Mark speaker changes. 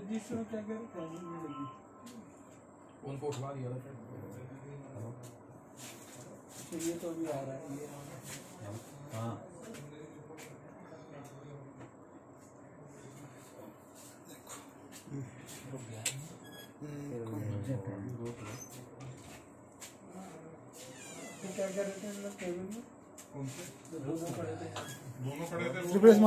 Speaker 1: Register क्या कर
Speaker 2: कौन को उठवा दिया था?
Speaker 1: ये तो अभी आ रहा है ये।
Speaker 3: हाँ
Speaker 1: क्या कर रहे थे हम लोग टेबल में?
Speaker 2: कौन से?
Speaker 1: दोनों खड़े थे।
Speaker 4: रिप्लेस